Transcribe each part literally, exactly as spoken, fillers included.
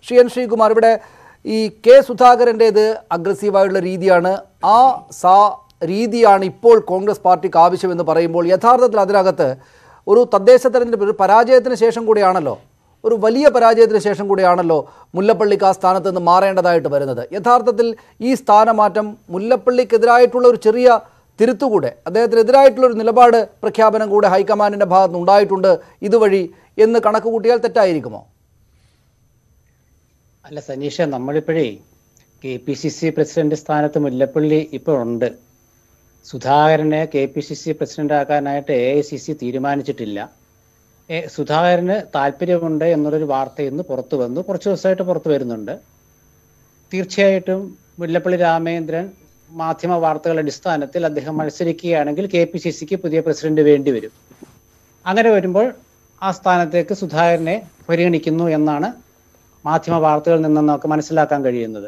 Shri N Sreekumar, ഇവിടെ ഈ K സുധാകരൻ്റേത് അഗ്രസീവായുള്ള രീതിയാണ്. ആ സാ രീതിയാണ് ഇപ്പോൾ കോൺഗ്രസ് പാർട്ടിക്ക് ആവശ്യമെന്ന് പറയുമ്പോൾ യഥാർത്ഥത്തിൽ അതിനകത്ത് ഒരു തദ്ദേശ തെരഞ്ഞെടുപ്പ് ഒരു പരാജയത്തിന് ശേഷം കൂടിയാണല്ലോ ഒരു വലിയ പരാജയത്തിന് ശേഷം കൂടിയാണല്ലോ മുല്ലപ്പള്ളിക്ക് ആ സ്ഥാനത്ത് നിന്ന് മാറേണ്ടതായിട്ട് വരുന്നത്. യഥാർത്ഥത്തിൽ ഈ സ്ഥാനമാറ്റം മുല്ലപ്പള്ളിക്കെതിരായിട്ടുള്ള ഒരു ചെറിയ തിരുത്തുകൂടെ, അദ്ദേഹത്തിനെതിരായിട്ടുള്ളൊരു നിലപാട് പ്രഖ്യാപനം കൂടെ ഹൈക്കമാൻഡിൻ്റെ ഭാഗത്ത് ഉണ്ടായിട്ടുണ്ട് ഇതുവഴി എന്ന് കണക്ക് കൂട്ടിയാൽ തെറ്റായിരിക്കുമോ? അല്ല സനീഷ, നമ്മളിപ്പോഴേ K P C C president സ്ഥാനത്ത് മുല്ലപ്പള്ളി ഇപ്പോൾ ഉണ്ട്. സുധാകരനെ K P C C president ആക്കാനായിട്ട് എ ഐ സി സി തീരുമാനിച്ചിട്ടില്ല. സുധാകരന് താല്പര്യമുണ്ട് എന്നുള്ളൊരു വാർത്ത ഇന്ന് പുറത്തു വന്നു, കുറച്ച് ദിവസമായിട്ട് പുറത്തു വരുന്നുണ്ട്. തീർച്ചയായിട്ടും മുല്ലപ്പള്ളി രാമചന്ദ്രൻ മാധ്യമ വാർത്തകളുടെ അടിസ്ഥാനത്തിൽ അദ്ദേഹം മത്സരിക്കുകയാണെങ്കിൽ കെ പി സി സിക്ക് പുതിയ പ്രസിഡന്റ് വേണ്ടി വരും. അങ്ങനെ വരുമ്പോൾ ആ സ്ഥാനത്തേക്ക് സുധാകരനെ പരിഗണിക്കുന്നു എന്നാണ് മാധ്യമ വാർത്തകളിൽ നിന്ന് നമുക്ക് മനസ്സിലാക്കാൻ കഴിയുന്നത്.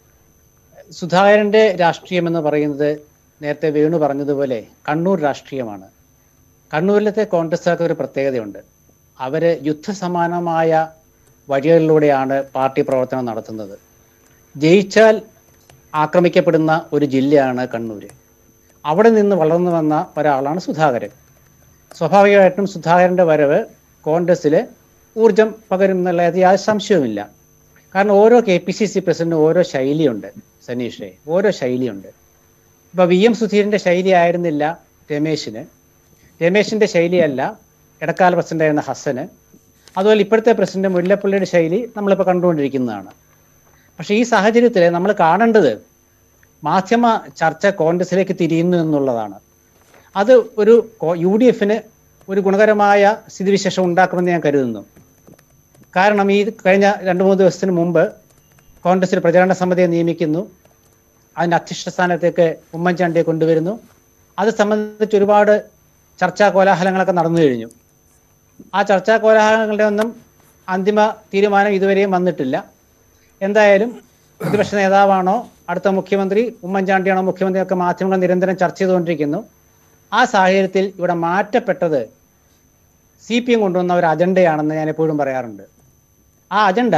സുധാകരന്റെ രാഷ്ട്രീയം എന്ന് പറയുന്നത് നേരത്തെ വേണു പറഞ്ഞതുപോലെ കണ്ണൂർ രാഷ്ട്രീയമാണ്. കണ്ണൂരിലത്തെ കോൺഗ്രസ്സുകാർക്ക് ഒരു പ്രത്യേകതയുണ്ട്. അവർ യുദ്ധസമാനമായ വഴികളിലൂടെയാണ് പാർട്ടി പ്രവർത്തനം നടത്തുന്നത്. ജയിച്ചാൽ ആക്രമിക്കപ്പെടുന്ന ഒരു ജില്ലയാണ് കണ്ണൂർ. അവിടെ നിന്ന് വളർന്നു വന്ന ഒരാളാണ് സുധാകരൻ. സ്വാഭാവികമായിട്ടും സുധാകരൻ്റെ വരവ് കോൺഗ്രസ്സിൽ ഊർജം പകരും എന്നുള്ള യാതൊരു സംശയവുമില്ല. കാരണം ഓരോ കെ പി സി സി പ്രസിഡന്റിനും ഓരോ ശൈലിയുണ്ട് സനീഷേ, ഓരോ ശൈലിയുണ്ട്. ഇപ്പൊ വി എം സുധീരന്റെ ശൈലി ആയിരുന്നില്ല രമേശിന്, രമേശിന്റെ ശൈലിയല്ല ഇടക്കാല പ്രസിഡന്റായിരുന്ന ഹസന്. അതുപോലെ ഇപ്പോഴത്തെ പ്രസിഡന്റ് മുല്ലപ്പള്ളിയുടെ ശൈലി നമ്മളിപ്പോൾ കണ്ടുകൊണ്ടിരിക്കുന്നതാണ്. പക്ഷേ ഈ സാഹചര്യത്തിൽ നമ്മൾ കാണേണ്ടത് മാധ്യമ ചർച്ച കോൺഗ്രസിലേക്ക് തിരിയുന്നു എന്നുള്ളതാണ്. അത് ഒരു യു ഡി എഫിന് ഒരു ഗുണകരമായ സ്ഥിതിവിശേഷം ഉണ്ടാക്കുമെന്ന് ഞാൻ കരുതുന്നു. കാരണം ഈ കഴിഞ്ഞ രണ്ട് മൂന്ന് ദിവസത്തിന് മുമ്പ് കോൺഗ്രസിൽ പ്രചാരണ സമിതിയെ നിയമിക്കുന്നു, അതിൻ്റെ അധ്യക്ഷ സ്ഥാനത്തേക്ക് ഉമ്മൻചാണ്ടിയെ കൊണ്ടുവരുന്നു. അത് സംബന്ധിച്ച് ഒരുപാട് ചർച്ചാ കോലാഹലങ്ങളൊക്കെ നടന്നു കഴിഞ്ഞു. ആ ചർച്ചാ കോലാഹലങ്ങളുടെ ഒന്നും അന്തിമ തീരുമാനം ഇതുവരെയും വന്നിട്ടില്ല. എന്തായാലും പ്രതിപക്ഷ നേതാവാണോ അടുത്ത മുഖ്യമന്ത്രി, ഉമ്മൻചാണ്ടിയാണോ മുഖ്യമന്ത്രി ഒക്കെ മാധ്യമങ്ങൾ നിരന്തരം ചർച്ച ചെയ്തുകൊണ്ടിരിക്കുന്നു. ആ സാഹചര്യത്തിൽ ഇവിടെ മാറ്റപ്പെട്ടത് സി പി എം കൊണ്ടുവന്ന ഒരു അജണ്ടയാണെന്ന് ഞാൻ എപ്പോഴും പറയാറുണ്ട്. ആ അജണ്ട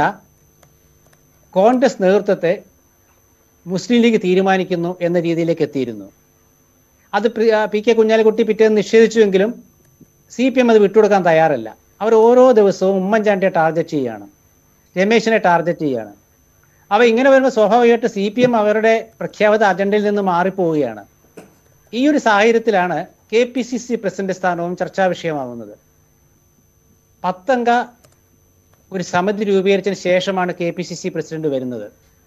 കോൺഗ്രസ് നേതൃത്വത്തെ മുസ്ലിം ലീഗ് തീരുമാനിക്കുന്നു എന്ന രീതിയിലേക്ക് എത്തിയിരുന്നു. അത് പി കെ കുഞ്ഞാലിക്കുട്ടി പിറ്റേന്ന് നിഷേധിച്ചുവെങ്കിലും സി പി എം അത് വിട്ടുകൊടുക്കാൻ തയ്യാറല്ല. അവർ ഓരോ ദിവസവും ഉമ്മൻചാണ്ടിയെ ടാർഗറ്റ് ചെയ്യുകയാണ്, രമേശിനെ ടാർഗറ്റ് ചെയ്യുകയാണ്. അവ ഇങ്ങനെ വരുമ്പോൾ സ്വാഭാവികമായിട്ട് സി പി എം അവരുടെ പ്രഖ്യാപിത അജണ്ടയിൽ നിന്ന് മാറിപ്പോവുകയാണ്. ഈ ഒരു സാഹചര്യത്തിലാണ് K P C C president സ്ഥാനവും ചർച്ചാ വിഷയമാകുന്നത്. പത്തംഗ ഒരു സമിതി രൂപീകരിച്ചതിന് ശേഷമാണ് K P C C president വരുന്നത്.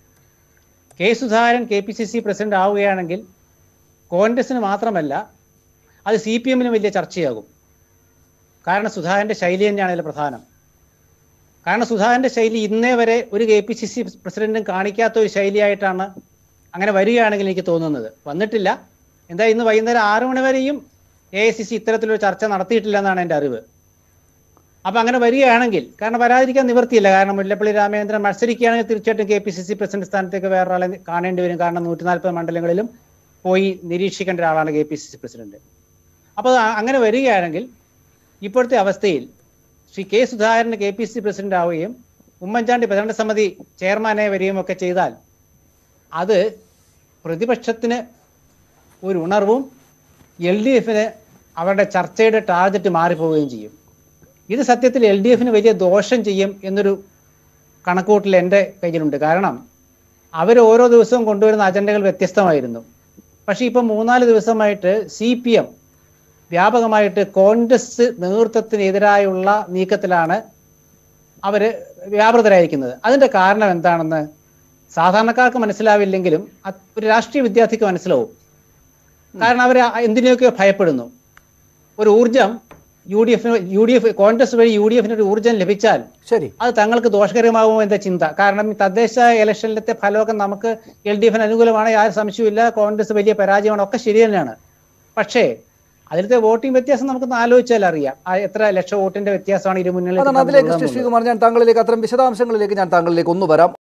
K Sudhakaran K P C C president ആവുകയാണെങ്കിൽ കോൺഗ്രസിന് മാത്രമല്ല അത് സി പി എമ്മിനും വലിയ ചർച്ചയാകും. കാരണം സുധാകരൻ്റെ ശൈലി തന്നെയാണ് അതിൽ പ്രധാനം. കാരണം സുധാകരൻ്റെ ശൈലി ഇന്നേ വരെ ഒരു കെ പി സി സി പ്രസിഡന്റും കാണിക്കാത്ത ഒരു ശൈലിയായിട്ടാണ് അങ്ങനെ വരികയാണെങ്കിൽ എനിക്ക് തോന്നുന്നത്. വന്നിട്ടില്ല. എന്താ ഇന്ന് വൈകുന്നേരം ആറു മണി വരെയും എ ഐ സി സി ഇത്തരത്തിലൊരു ചർച്ച നടത്തിയിട്ടില്ല എന്നാണ് എൻ്റെ അറിവ്. അപ്പം അങ്ങനെ വരികയാണെങ്കിൽ, കാരണം വരാതിരിക്കാൻ നിവൃത്തിയില്ല, കാരണം മുല്ലപ്പള്ളി രാമചന്ദ്രൻ മത്സരിക്കുകയാണെങ്കിൽ തീർച്ചയായിട്ടും K P C C president സ്ഥാനത്തേക്ക് വേറൊരാളെ കാണേണ്ടി വരും. കാരണം നൂറ്റി നാൽപ്പത് മണ്ഡലങ്ങളിലും പോയി നിരീക്ഷിക്കേണ്ട ഒരാളാണ് K P C C president. അപ്പോൾ അങ്ങനെ വരികയാണെങ്കിൽ ഇപ്പോഴത്തെ അവസ്ഥയിൽ ശ്രീ കെ സുധാകരന് K P C C president ആവുകയും ഉമ്മൻചാണ്ടി പ്രചരണ സമിതി ചെയർമാനായി വരികയും ഒക്കെ ചെയ്താൽ അത് പ്രതിപക്ഷത്തിന് ഒരു ഉണർവും എൽ ഡി എഫിന് അവരുടെ ചർച്ചയുടെ ടാർഗറ്റ് മാറിപ്പോവുകയും ചെയ്യും. ഇത് സത്യത്തിൽ എൽ ഡി എഫിന് വലിയ ദോഷം ചെയ്യും എന്നൊരു കണക്കുകൂട്ടൽ എൻ്റെ കയ്യിലുണ്ട്. കാരണം അവർ ഓരോ ദിവസവും കൊണ്ടുവരുന്ന അജണ്ടകൾ വ്യത്യസ്തമായിരുന്നു. പക്ഷേ ഇപ്പം മൂന്നാല് ദിവസമായിട്ട് സി പി എം വ്യാപകമായിട്ട് കോൺഗ്രസ് നേതൃത്വത്തിനെതിരായുള്ള നീക്കത്തിലാണ് അവർ വ്യാപൃതരായിരിക്കുന്നത്. അതിൻ്റെ കാരണം എന്താണെന്ന് സാധാരണക്കാർക്ക് മനസ്സിലാവില്ലെങ്കിലും ഒരു രാഷ്ട്രീയ വിദ്യാർത്ഥിക്ക് മനസ്സിലാവും. കാരണം അവർ എന്തിനെയൊക്കെ ഭയപ്പെടുന്നു. ഒരു ഊർജം യു ഡി എഫിന് യു ഡി എഫ് കോൺഗ്രസ് വഴി യു ഡി എഫിന് ഒരു ഊർജ്ജം ലഭിച്ചാൽ ശരി അത് തങ്ങൾക്ക് ദോഷകരമാകുമോ എന്ന ചിന്ത. കാരണം തദ്ദേശ ഇലക്ഷനിലത്തെ ഫലമൊക്കെ നമുക്ക് എൽ ഡി എഫിന് അനുകൂലമാണ്, യാതൊരു സംശയമില്ല. കോൺഗ്രസ് വലിയ പരാജയമാണ്, ഒക്കെ ശരി തന്നെയാണ്. പക്ഷേ അതിലത്തെ വോട്ടിംഗ് വ്യത്യാസം നമുക്കൊന്ന് ആലോചിച്ചാൽ അറിയാം. എത്ര ലക്ഷം വോട്ടിന്റെ വ്യത്യാസമാണ് ഇരു മുന്നണികളിൽ. അതിലേക്ക് ശ്രീകുമാർ, ഞാൻ താങ്കളിലേക്ക് അത്തരം വിശദാംശങ്ങളിലേക്ക് ഞാൻ താങ്കളിലേക്ക് ഒന്ന് വരാം.